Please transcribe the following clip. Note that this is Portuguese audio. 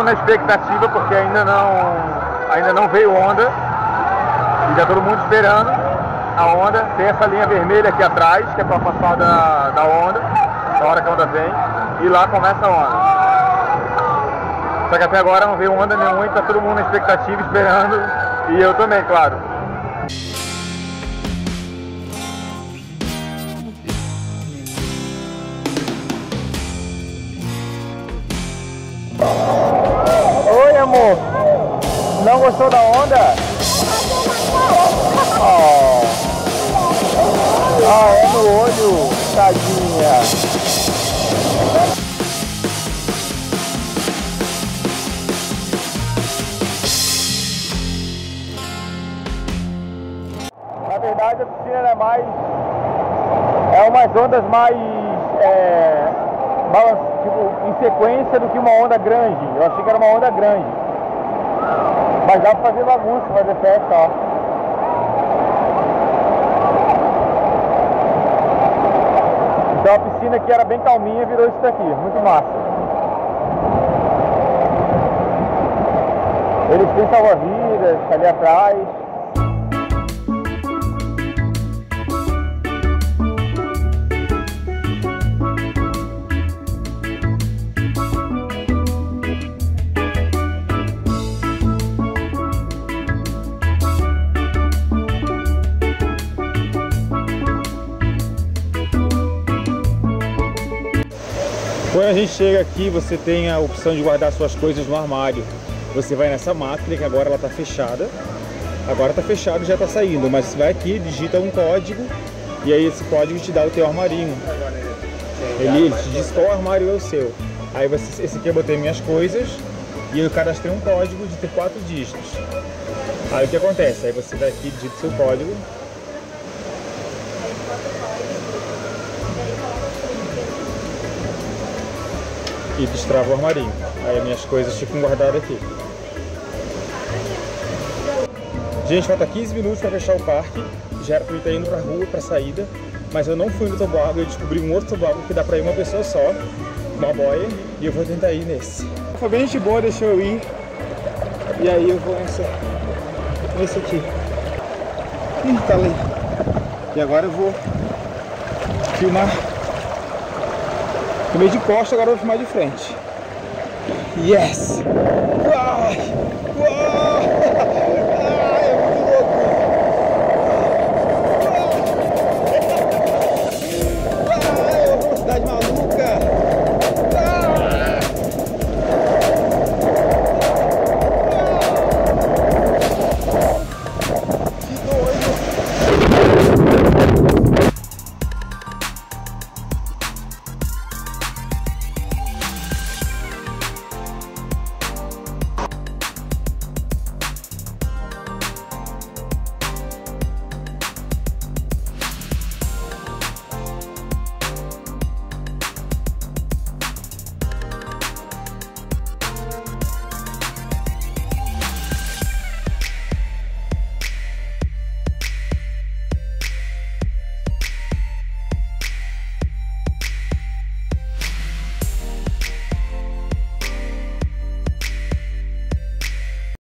mundo na expectativa, porque ainda não veio onda. E já todo mundo esperando a onda. Tem essa linha vermelha aqui atrás, que é para passar da onda, na hora que a onda vem. E lá começa a onda. Só que até agora não veio onda nenhuma e tá todo mundo na expectativa, esperando. E eu também, claro. Oi, amor. Não gostou da onda? Oh. Ah, é no olho, tadinha. Na verdade, a piscina é umas ondas mais tipo, em sequência do que uma onda grande. Eu achei que era uma onda grande. Mas dá pra fazer bagunça, fazer festa, ó. Então a piscina que era bem calminha virou isso daqui, muito massa. Eles têm salva-vidas ali atrás. Quando a gente chega aqui, você tem a opção de guardar suas coisas no armário. Você vai nessa máquina, que agora ela está fechada. Agora está fechado e já está saindo. Mas você vai aqui, digita um código e aí esse código te dá o teu armarinho. Ele te diz qual armário é o seu. Aí esse aqui eu botei minhas coisas e eu cadastrei um código de ter 4 dígitos. Aí o que acontece? Aí você vai aqui, digita seu código. E destrava o armarinho. Aí minhas coisas ficam guardadas aqui. Gente, falta 15 minutos para fechar o parque. Já era para eu estar indo para a rua, para a saída. Mas eu não fui no toboágua, eu descobri um outro toboágua que dá para ir uma pessoa só. Uma boia. E eu vou tentar ir nesse. Foi bem gente boa, deixou eu ir. E aí eu vou nesse aqui. Ih, tá ali. E agora eu vou filmar. No meio de costa, agora eu vou filmar de frente. Yes! Uau! Uau!